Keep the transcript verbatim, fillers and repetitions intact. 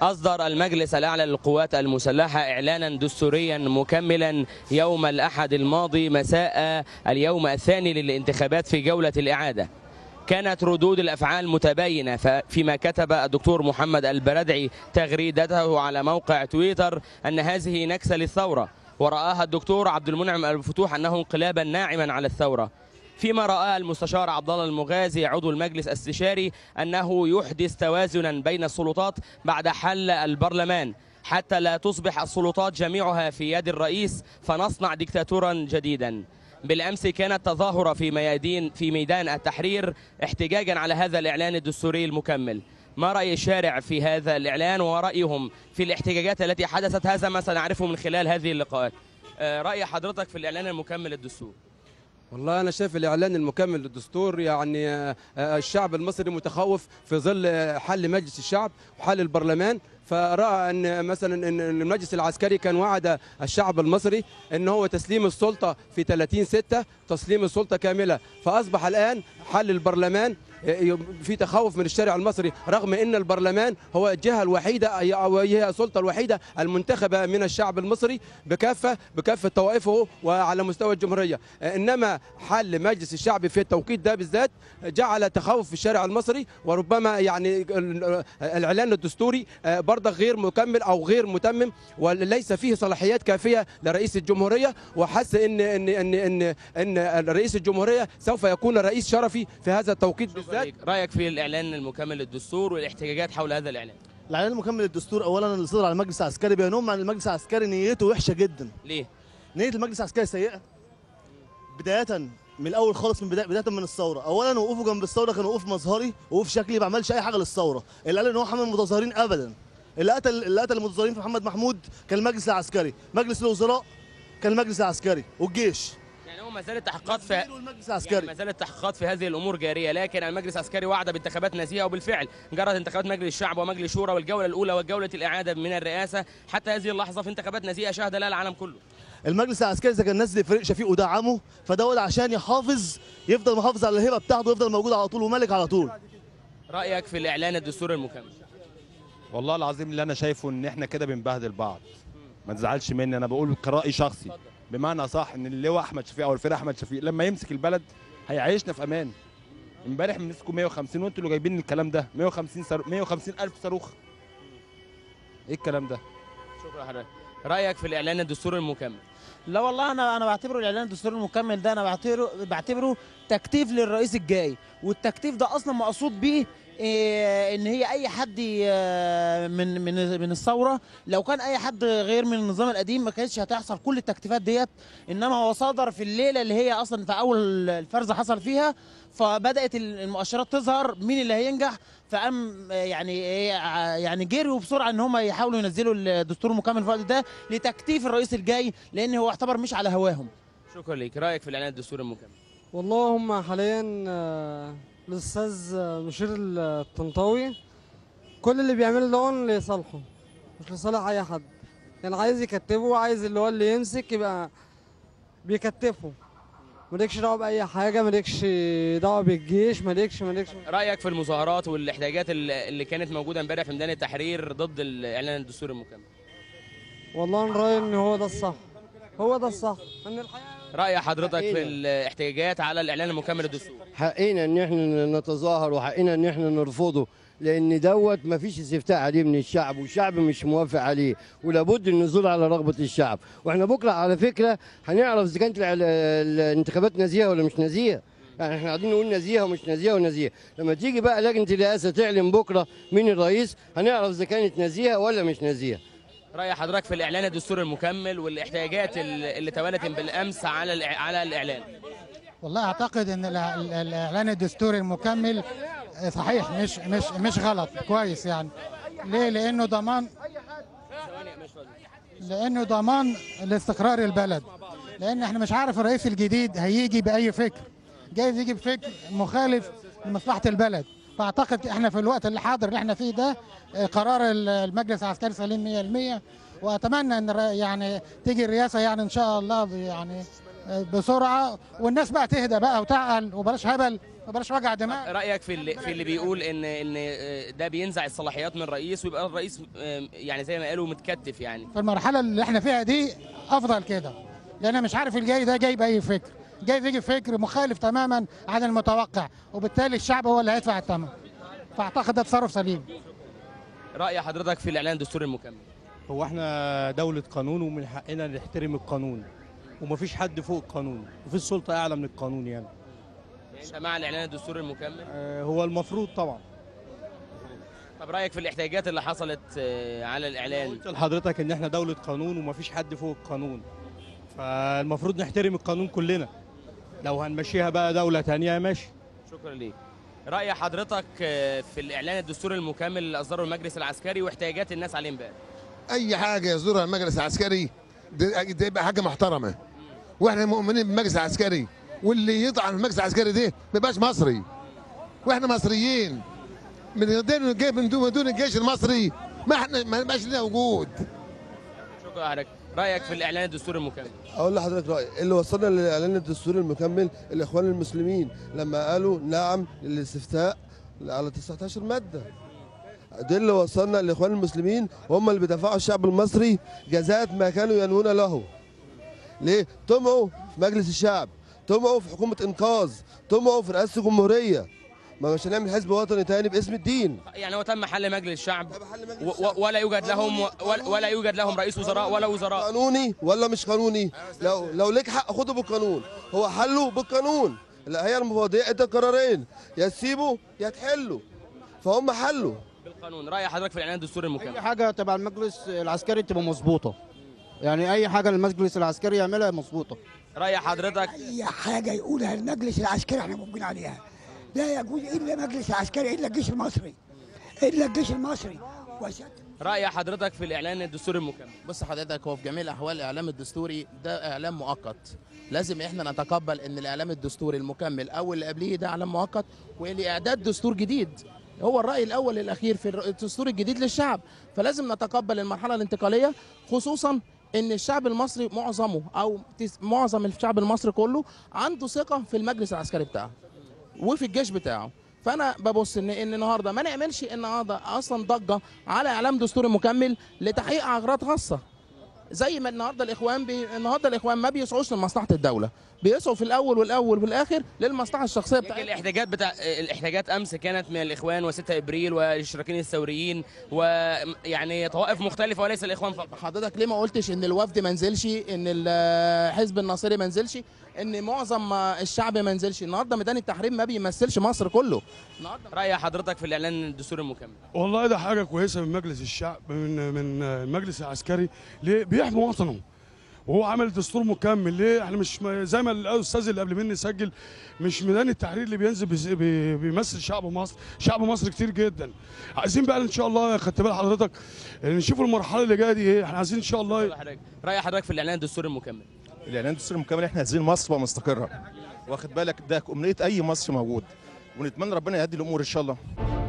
أصدر المجلس الأعلى للقوات المسلحة إعلانا دستوريا مكملا يوم الأحد الماضي مساء اليوم الثاني للانتخابات في جولة الإعادة. كانت ردود الأفعال متباينة فيما كتب الدكتور محمد البردعي تغريدته على موقع تويتر أن هذه نكسة للثورة، ورآها الدكتور عبد المنعم الفتوح أنه انقلابا ناعما على الثورة، فيما رأى المستشار عبد الله المغازي عضو المجلس الاستشاري أنه يحدث توازنا بين السلطات بعد حل البرلمان حتى لا تصبح السلطات جميعها في يد الرئيس فنصنع ديكتاتورا جديدا. بالأمس كانت تظاهرة في ميادين في ميدان التحرير احتجاجا على هذا الإعلان الدستوري المكمل. ما رأي الشارع في هذا الإعلان ورأيهم في الاحتجاجات التي حدثت؟ هذا ما سنعرفه من خلال هذه اللقاءات. رأي حضرتك في الإعلان المكمل للدستور؟ والله أنا شايف الإعلان المكمل للدستور يعني الشعب المصري متخوف في ظل حل مجلس الشعب وحل البرلمان، فرأى أن مثلا أن المجلس العسكري كان وعد الشعب المصري أن هو تسليم السلطة في ثلاثين ستة، تسليم السلطة كاملة، فأصبح الآن حل البرلمان في تخوف من الشارع المصري، رغم ان البرلمان هو الجهه الوحيده او هي السلطه الوحيده المنتخبه من الشعب المصري بكافه بكافه طوائفه وعلى مستوى الجمهوريه، انما حل مجلس الشعب في التوقيت ده بالذات جعل تخوف في الشارع المصري، وربما يعني الاعلان الدستوري برضه غير مكمل او غير متمم وليس فيه صلاحيات كافيه لرئيس الجمهوريه، وحس ان ان ان ان ان رئيس الجمهوريه سوف يكون رئيس شرفي في هذا التوقيت بالذات. رأيك في الإعلان المكمل للدستور والاحتجاجات حول هذا الإعلان؟ الإعلان المكمل للدستور أولا اللي صدر على المجلس العسكري بينهم عن المجلس العسكري نيته وحشة جدا. ليه؟ نية المجلس العسكري سيئة بداية من الأول خالص، من بداية بداية من الثورة. أولا وقوفه جنب الثورة كان وقوف مظهري وقوف شكلي، ما عملش أي حاجة للثورة. اللي قال إن هو حمل المتظاهرين أبدا. اللي قتل اللي قتل المتظاهرين في محمد محمود كان المجلس العسكري، مجلس الوزراء كان المجلس العسكري والجيش. ما زالت التحقيقات في المجلس العسكري يعني ما زالت التحقيقات في هذه الامور جاريه، لكن المجلس العسكري وعد بانتخابات نزيهه، وبالفعل جرت انتخابات مجلس الشعب ومجلس الشورى والجوله الاولى والجوله الاعاده من الرئاسه حتى هذه اللحظه في انتخابات نزيهه شهد لها العالم كله. المجلس العسكري اذا كان نزل فريق شفيق ودعمه فدول عشان يحافظ يفضل محافظ على الهبه بتاعته ويفضل موجود على طول وملك على طول. رايك في الاعلان الدستوري المكمل؟ والله العظيم اللي انا شايفه ان احنا كده بنبهدل بعض. ما تزعلش مني، انا بقول كرأي شخصي. بمعنى صح ان اللواء احمد شفيق او الفريق احمد شفيق لما يمسك البلد هيعيشنا في امان. امبارح مسكوا مية وخمسين وانتوا اللي جايبين الكلام ده، مية وخمسين صاروخ، مية وخمسين الف صاروخ. ايه الكلام ده؟ شكرا حضرتك. رايك في الاعلان الدستوري المكمل؟ لا والله انا انا بعتبره الاعلان الدستوري المكمل ده، انا بعتبره بعتبره تكتيف للرئيس الجاي، والتكتيف ده اصلا مقصود بيه إيه ان هي اي حد من من من الثوره، لو كان اي حد غير من النظام القديم ما كانتش هتحصل كل التكتيفات ديت، انما هو صدر في الليله اللي هي اصلا في اول الفرزه حصل فيها، فبدات المؤشرات تظهر مين اللي هينجح، فقام يعني يعني جريوا بسرعه ان هم يحاولوا ينزلوا الدستور المكمل في الوقت ده لتكتيف الرئيس الجاي، لان هو اعتبر مش على هواهم. شكرا ليك. رايك في الاعلان الدستوري المكمل؟ والله هم حاليا الاستاذ مشير الطنطاوي كل اللي بيعمله ده لصالحه مش لصالح اي حد، يعني عايز يكتفه، عايز اللي هو اللي يمسك يبقى بيكتفه، مالكش دعوه باي حاجه، مالكش دعوه بالجيش، مالكش مالكش رايك في المظاهرات والاحتجاجات اللي كانت موجوده امبارح في ميدان التحرير ضد الاعلان الدستوري المكمل؟ والله انا رايي ان هو ده الصح، هو ده الصح. ان الحقيقه رأي حضرتك في الاحتجاجات على الإعلان المكمل للدستور؟ حقنا إن إحنا نتظاهر وحقنا إن إحنا نرفضه، لأن دوت ما فيش استفتاء عليه من الشعب والشعب مش موافق عليه، ولابد النزول على رغبة الشعب، وإحنا بكرة على فكرة هنعرف إذا كانت الانتخابات نزيهة ولا مش نزيهة. يعني إحنا قاعدين نقول نزيهة ومش نزيهة ونزيهة، لما تيجي بقى لجنة الرئاسة تعلن بكرة مين الرئيس هنعرف إذا كانت نزيهة ولا مش نزيهة. رأي حضرتك في الإعلان الدستوري المكمل والاحتجاجات اللي توالت بالأمس على على الإعلان؟ والله أعتقد إن الإعلان الدستوري المكمل صحيح، مش مش مش غلط، كويس يعني. ليه؟ لأنه ضمان لأنه ضمان لاستقرار البلد، لأن إحنا مش عارف الرئيس الجديد هيجي بأي فكر، جايز يجي بفكر مخالف لمصلحة البلد، فأعتقد إحنا في الوقت الحاضر اللي إحنا فيه ده قرار المجلس العسكري سليم مية بالمية، وأتمنى إن يعني تيجي الرئاسة يعني إن شاء الله يعني بسرعه، والناس بقى تهدى بقى وتعقل وبلاش هبل وبلاش وجع دماغ. رايك في اللي في اللي بيقول ان ان ده بينزع الصلاحيات من الرئيس ويبقى الرئيس يعني زي ما قالوا متكتف؟ يعني في المرحله اللي احنا فيها دي افضل كده، لان مش عارف الجاي ده جاي باي فكر، جاي بيجي فكر مخالف تماما عن المتوقع، وبالتالي الشعب هو اللي هيدفع الثمن. فاعتقد ده تصرف سليم. راي حضرتك في الاعلان الدستوري المكمل؟ هو احنا دولة قانون ومن حقنا نحترم القانون، ومفيش حد فوق القانون، وفي السلطة أعلى من القانون يعني. انت مع الاعلان الدستوري المكمل؟ آه هو المفروض طبعا. طب رايك في الاحتجاجات اللي حصلت آه على الاعلان؟ قلت لحضرتك ان احنا دولة قانون ومفيش حد فوق القانون، فالمفروض نحترم القانون كلنا. لو هنمشيها بقى دولة تانية ماشي. شكرا ليك. راي حضرتك آه في الاعلان الدستوري المكمل اللي اصدره المجلس العسكري واحتجاجات الناس عليه امبارح؟ اي حاجه يصدرها المجلس العسكري دي يبقى حاجه محترمه، واحنا مؤمنين بالمجلس العسكري، واللي يطعن في المجلس العسكري ده ما يبقاش مصري، واحنا مصريين من دون من دون الجيش المصري ما احنا ما يبقاش لنا وجود. شكرا حضرتك. رايك في الاعلان الدستوري المكمل؟ اقول لحضرتك رايي، اللي وصلنا للاعلان الدستوري المكمل الاخوان المسلمين لما قالوا نعم للاستفتاء على تسعة عشر ماده. ده اللي وصلنا للاخوان المسلمين، هم اللي بيدفعوا الشعب المصري جزاء ما كانوا ينوون له. ليه؟ طمعوا في مجلس الشعب، طمعوا في حكومه انقاذ، طمعوا في رئاسه الجمهوريه. ما مش هنعمل حزب وطني تاني باسم الدين. يعني هو تم حل مجلس الشعب ولا يوجد لهم ولا يوجد لهم رئيس وزراء ولا وزراء. قانوني ولا مش قانوني؟ لو لو ليك حق خده بالقانون، هو حله بالقانون. لا هي المفوضيه ادى قرارين، يا تسيبه يا تحله، فهم حلوا بالقانون. راي حضرتك في الاعلان الدستوري المكمل؟ اي حاجه تبع المجلس العسكري تبقى مظبوطه، يعني اي حاجه المجلس العسكري يعملها مظبوطه. راي حضرتك؟ اي حاجه يقولها المجلس العسكري احنا موافقين عليها، لا يجوز الا مجلس عسكري الا الجيش المصري، الا الجيش المصري. راي حضرتك في الاعلان الدستوري المكمل؟ بص حضرتك، هو في جميع الاحوال الاعلام الدستوري ده اعلام مؤقت، لازم احنا نتقبل ان الاعلام الدستوري المكمل او اللي قبليه ده اعلام مؤقت، ولاعداد دستور جديد هو الراي الاول الاخير في الدستور الجديد للشعب، فلازم نتقبل المرحله الانتقاليه، خصوصا ان الشعب المصري معظمه او معظم الشعب المصري كله عنده ثقه في المجلس العسكري بتاعه وفي الجيش بتاعه. فانا ببص ان ان النهارده ما نعملش النهارده اصلا ضجه على اعلام دستوري مكمل لتحقيق اغراض خاصه، زي ما النهارده الاخوان بي... النهارده الاخوان ما بيسعوش لمصلحه الدوله، بيسعوا في الاول والاول وفي الاخر للمصلحه الشخصيه بتاعتهم. الاحتجاجات بتاع الاحتجاجات امس كانت من الاخوان وستة ابريل والاشتراكيين الثوريين ويعني طوائف مختلفه وليس الاخوان فقط. حضرتك ليه ما قلتش ان الوفد ما نزلش، ان الحزب الناصري ما نزلش، ان معظم الشعب ما نزلش؟ النهارده ميدان التحرير ما بيمثلش مصر كله. النهارده راي حضرتك في الاعلان الدستوري المكمل؟ والله ده حاجه كويسه من مجلس الشعب، من من المجلس العسكري، ليه بيحمي وطنه وهو عمل دستور مكمل. ليه احنا مش زي ما الاستاذ اللي قبل مني سجل، مش ميدان التحرير اللي بينزل بيمثل شعب مصر، شعب مصر كتير جدا. عايزين بقى ان شاء الله، خدت بال حضرتك، نشوف المرحله اللي جايه دي ايه، احنا عايزين ان شاء الله. راي حضرتك في الاعلان الدستوري المكمل؟ الاعلان الدستوري المكمل احنا عايزين مصر تبقى مستقره، واخد بالك، ده امنيه اي مصري موجود، ونتمنى ربنا يهدي الامور ان شاء الله.